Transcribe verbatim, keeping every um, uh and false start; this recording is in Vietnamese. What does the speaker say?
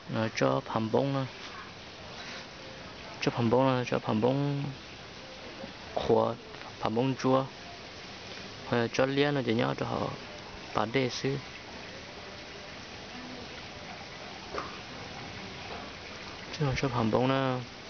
Nó cho phẩm bông nè, cho phẩm bông nè, cho phẩm bông khóa, phẩm bông chua, hoặc cho liên là để nhau cho họ bán đề sư. Chứ không cho phẩm bông nè.